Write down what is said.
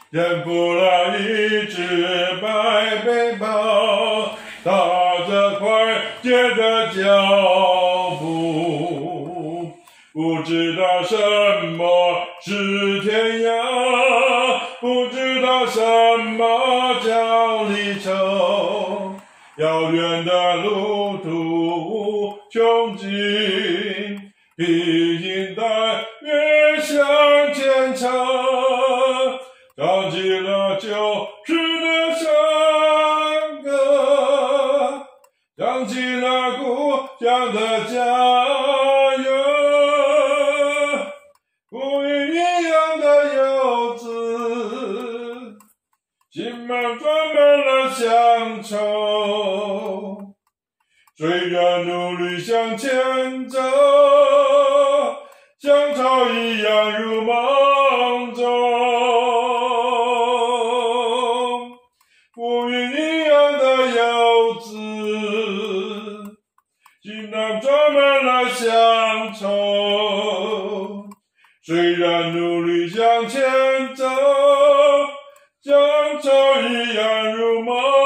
人不了一只白背包，踏着快捷的脚步，不知道什么是天涯，不知道什么叫离愁。遥远的路途穷尽，披星戴月向前程，唱起了旧时的山歌，唱起了故乡的家园。浮云一样的游子，心满装满了乡愁。虽然努力向前走，乡愁一样如梦中。浮云一样的游子，心囊装满了乡愁。虽然努力向前走，乡愁一样如梦。